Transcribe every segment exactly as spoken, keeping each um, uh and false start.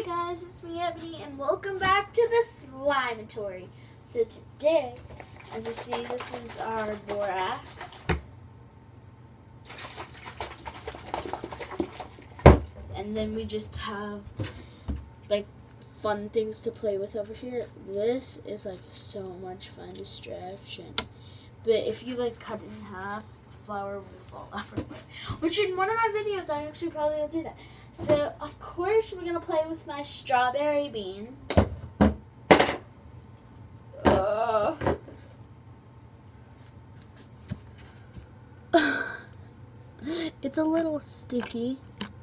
Hey guys, it's me, Ebony, and welcome back to the Slimatory. So today, as you see, this is our borax. And then we just have, like, fun things to play with over here. This is, like, so much fun distraction. But if you, like, cut it in half, flour will fall everywhere. Which in one of my videos, I actually probably will do that. So, of course, we're going to play with my strawberry bean. Uh. It's a little sticky.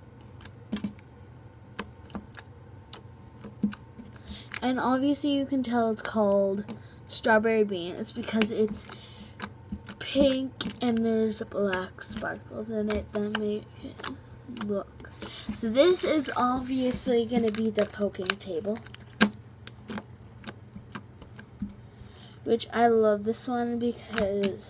And obviously you can tell it's called strawberry bean. It's because it's pink and there's black sparkles in it that make it look. So this is obviously going to be the poking table, which I love this one because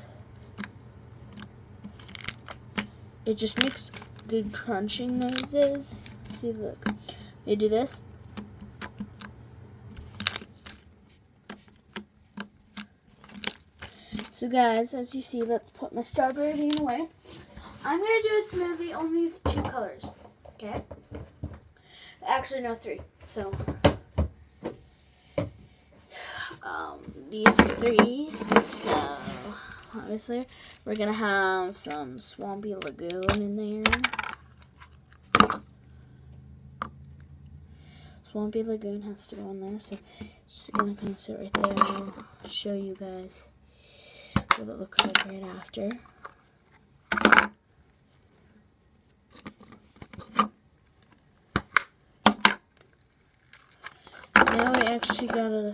it just makes good crunching noises. See, look, you do this. So guys, as you see, let's put my strawberry bean away. I'm going to do a smoothie only with two colors, okay? Actually, no, three. So, um, these three. So, obviously, we're going to have some Swampy Lagoon in there. Swampy Lagoon has to go in there, so it's going to kind of sit right there. I'll show you guys what it looks like right after. Now we actually gotta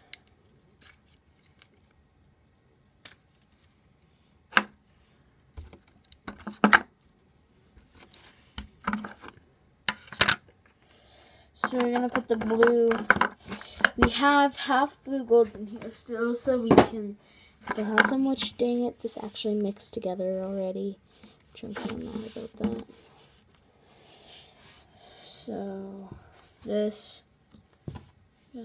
so we're gonna put the blue. We have half blue gold in here still, so we can still have some, which dang it, this actually mixed together already, which I'm kind of mad about that. So, this, uh,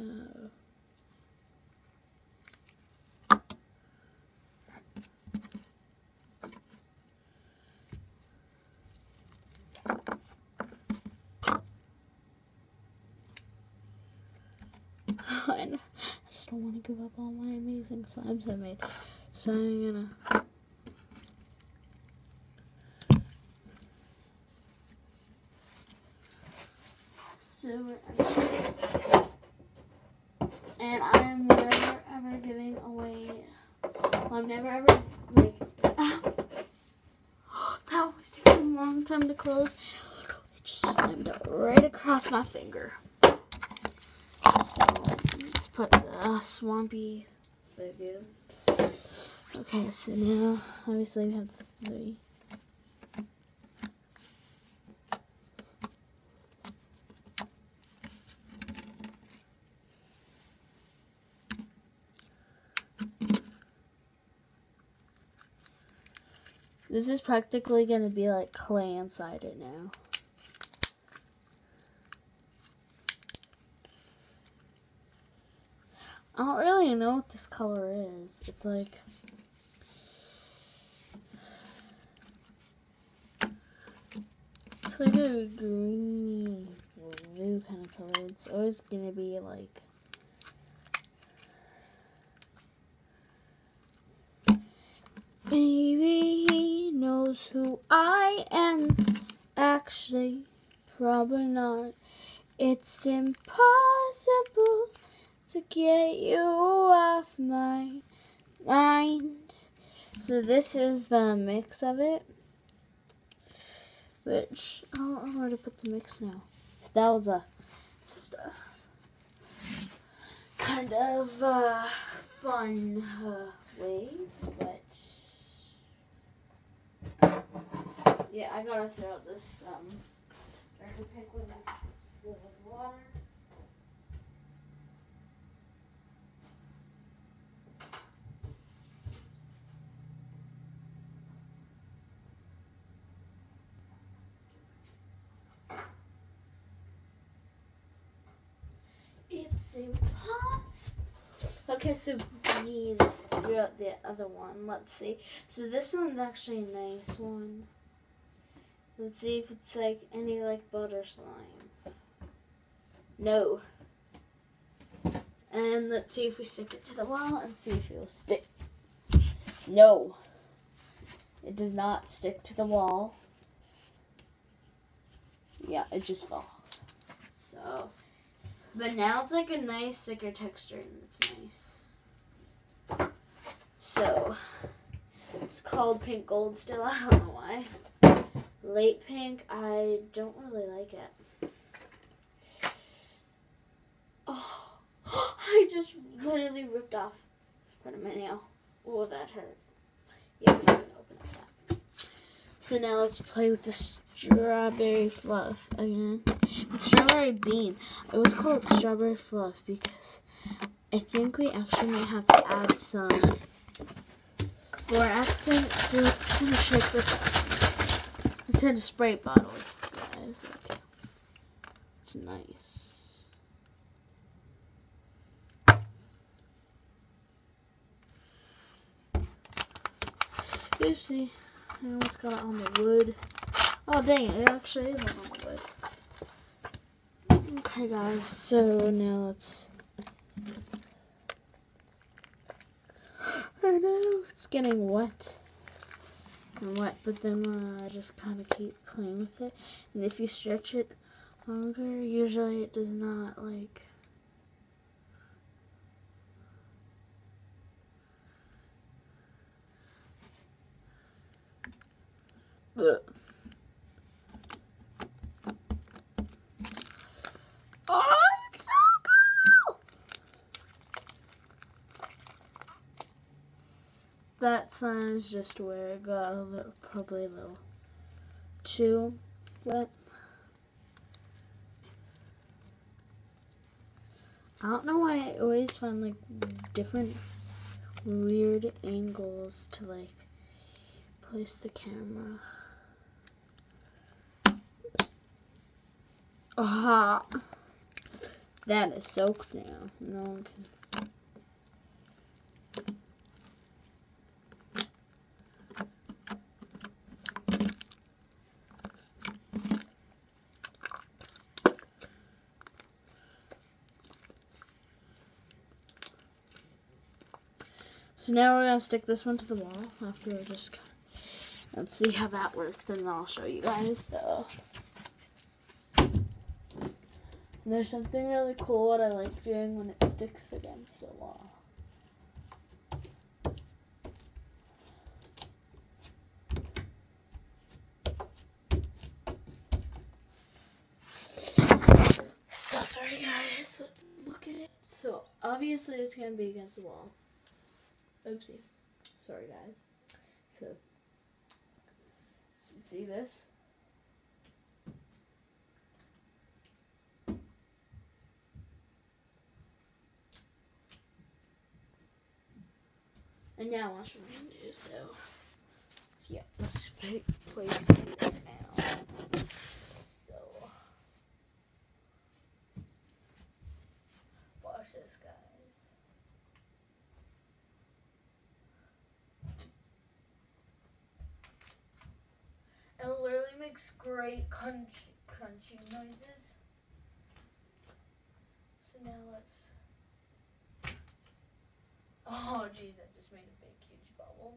I know. I just don't want to give up all my amazing slimes I made. So I'm gonna so and I'm never ever giving away. Well, I'm never ever like ah, that always takes a long time to close. It just slammed right across my finger. So let's put the Swampy Lagoon. Okay, so now obviously we have the three. This is practically going to be like clay inside it now. I don't really know what this color is. It's like it's like a greeny blue kind of color. It's always gonna be like maybe he knows who I am. Actually, probably not. It's impossible to get you off my mind. So this is the mix of it, which I don't know where to put the mix now. So that was a just a kind of uh, fun uh, way, but yeah, I gotta throw out this um, Dragon Penguin with water. Okay, so we just threw out the other one. Let's see. So this one's actually a nice one. Let's see if it's like any like butter slime. No. And let's see if we stick it to the wall and see if it will stick. No. It does not stick to the wall. Yeah, it just falls. So, but now it's like a nice thicker texture and it's nice. So, it's called Pink Gold still. I don't know why. Late pink, I don't really like it. Oh, I just literally ripped off part of my nail. Oh, that hurt. Yeah, we're gonna open up that. So now let's play with the strawberry fluff again. It's strawberry bean. It was called strawberry fluff because I think we actually might have to add some more accent. So let's kind of shake this up. It's in a spray bottle, guys. Like, it's nice. Oopsie. I almost got it on the wood. Oh, dang it. It actually is on the wood. Okay, guys. So now let's... I know. It's getting wet. And wet, but then uh, I just kind of keep playing with it. And if you stretch it longer, usually it does not, like... Ugh. Oh, it's so cool! That sign is just where it got a little, probably a little too wet. I don't know why I always find like different weird angles to like place the camera. Ah, that is soaked now. No one can. So now we're gonna stick this one to the wall after we just. Let's see how that works, and then I'll show you guys. So. And there's something really cool what I like doing when it sticks against the wall. So sorry guys, let's look at it. So obviously it's gonna be against the wall. Oopsie. Sorry guys. So, so see this? And now watch what I'm gonna do, so yeah, let's play, place it now. So watch this guys. And it literally makes great crunchy crunchy noises. So now let's oh geez, I just made a big huge bubble.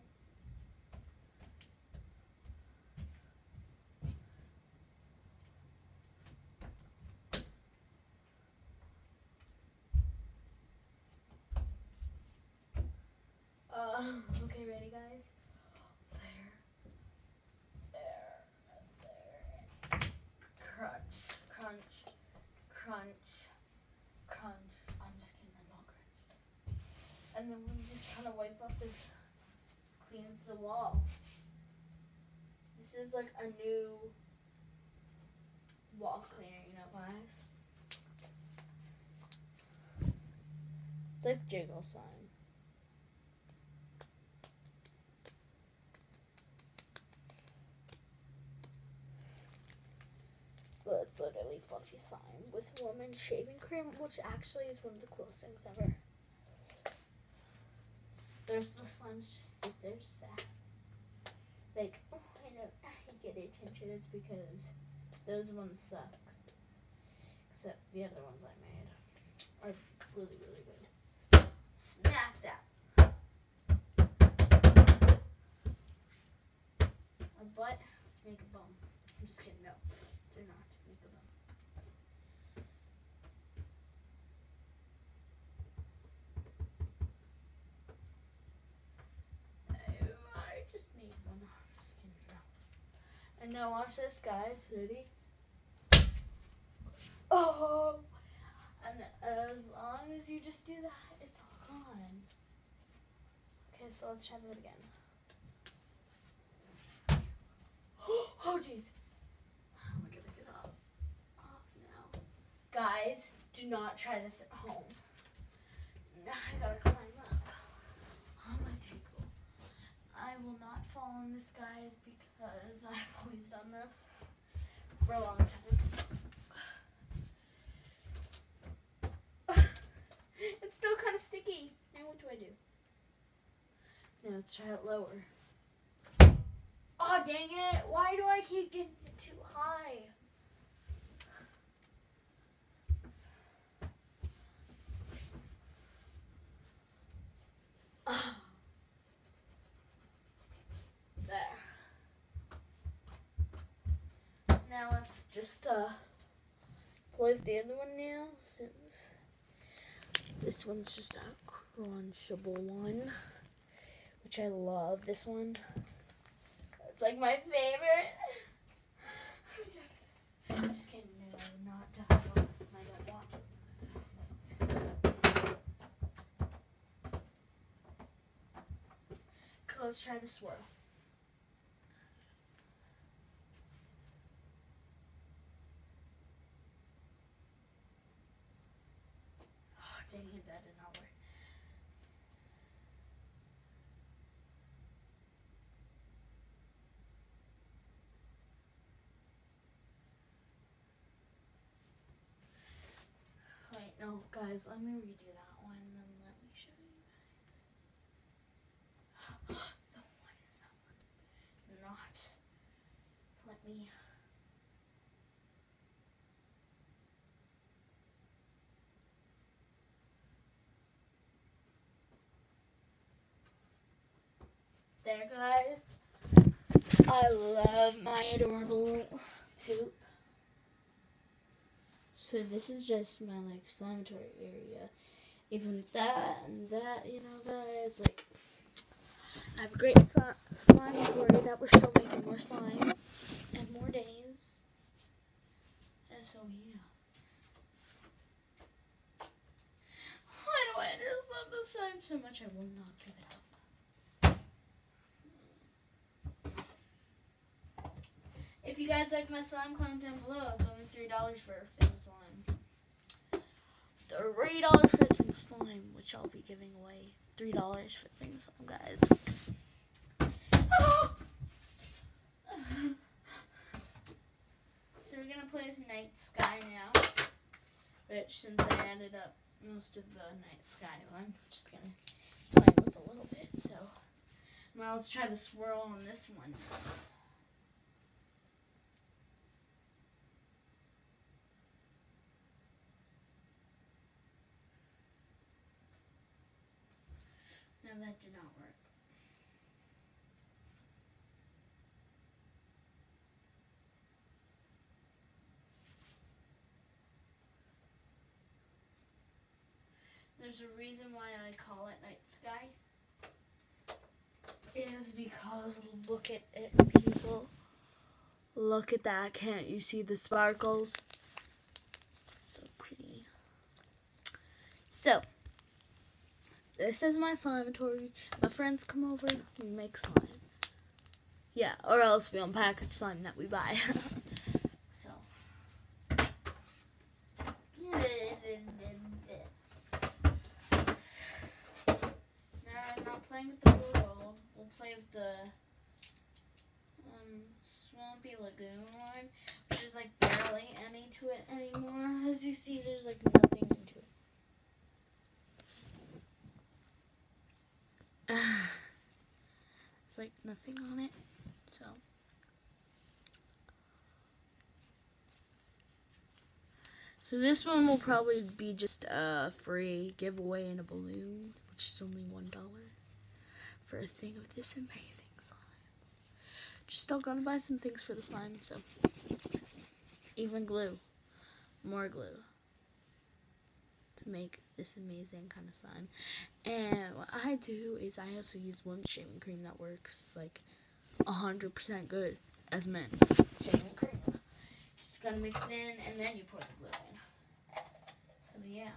Uh, okay, ready guys? There. There. There. Crunch. Crunch. Crunch. Crunch. I'm just kidding, I'm not crunch. And then we just kind of wipe up the cleans the wall. This is like a new wall cleaner, you know, guys. It's like jiggle sign. But it's literally fluffy slime with woman shaving cream, which actually is one of the coolest things ever. There's the slimes just sit there sad. Like, oh, I know, I get attention. It's because those ones suck. Except the other ones I made are really, really good. Smack that. A butt, make a bum. I'm just kidding, no. Do not make a bum. Oh, I just made one. I'm just kidding, no. And now watch this, guys. Ready? Oh! And as long as you just do that, it's all gone. Okay, so let's try that again. Oh, jeez. I'm gonna get off, off now. Guys, do not try this at home. Now I gotta climb up on my table. I will not fall on this, guys, because I've always done this for a long time. It's still kind of sticky. Now what do I do? Now let's try it lower. Oh, dang it. Why do I keep getting it too high? Oh. There. So now let's just uh, play with the other one now, since this one's just a crunchable one, which I love. This one. It's like my favorite. I'm just kidding. No, not difficult. I don't want to. Let's try the swirl. Oh, dang it, that did not work. Wait, no, guys, let me redo that one and then let me show you guys. No, what is that one? Not. Let me. There, guys. I love my adorable hoop. So this is just my like slimatory area. Even with that and that, you know, guys, like I have a great sli slimatory that we're still making more slime and more days. And so yeah. Why do I just love the slime so much? I will not give it up. If you guys like my slime, comment down below. It's only three dollars for a thin slime. three dollars for a thin slime, which I'll be giving away. three dollars for thin slime, guys. So we're going to play with Night Sky now. Which, since I added up most of the Night Sky one, I'm just going to play with a little bit. So now let's try the swirl on this one. No, that did not work. There's a reason why I call it Night Sky. It is because look at it, people. Look at that. Can't you see the sparkles? So pretty. So, this is my slimatory. My friends come over, we make slime. Yeah, or else we unpackage slime that we buy. So. Now I'm not playing with the world. We'll play with the um, Swampy Lagoon one, which is like barely any to it anymore. As you see, there's like nothing into it. So this one will probably be just a free giveaway in a balloon, which is only one dollar for a thing of this amazing slime. Just still gonna buy some things for the slime, so even glue, more glue to make this amazing kind of slime. And what I do is I also use women's shaving cream that works like a hundred percent good as men shaving cream. Just gotta mix it in and then you pour the glue in. So yeah.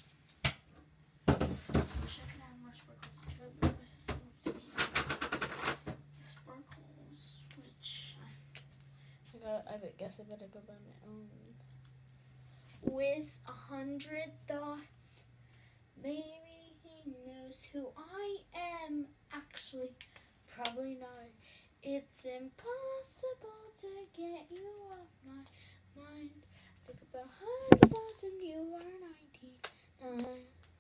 Wish I could add more sparkles into it, but my sister wants to keep the sparkles, which I, got, I guess I better go buy my own. With a hundred thoughts, maybe he knows who I am. Actually, probably not. It's impossible to get you off my mind. Think about how it was when you were nineteen.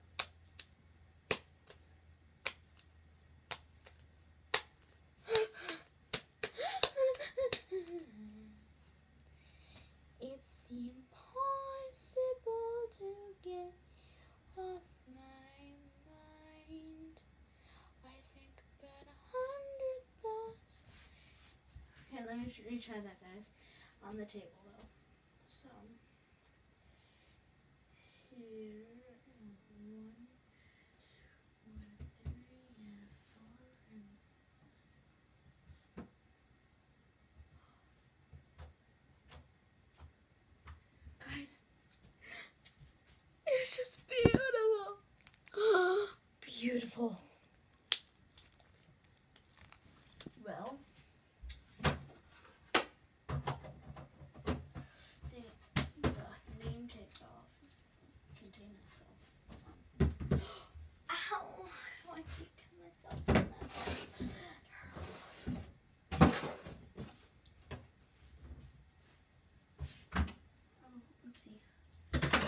It's impossible to get off my mind. I think about a hundred thoughts. Okay, let me retry that, guys. On the table, though. So, two, one, one, three, and four, and guys, it's just beautiful. Beautiful. Well, the, the name takes off container fell. Ow! I keep myself in that. Oh, oopsie.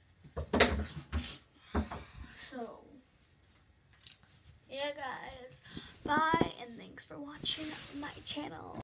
So, yeah, guys. Bye, and thanks for watching my channel.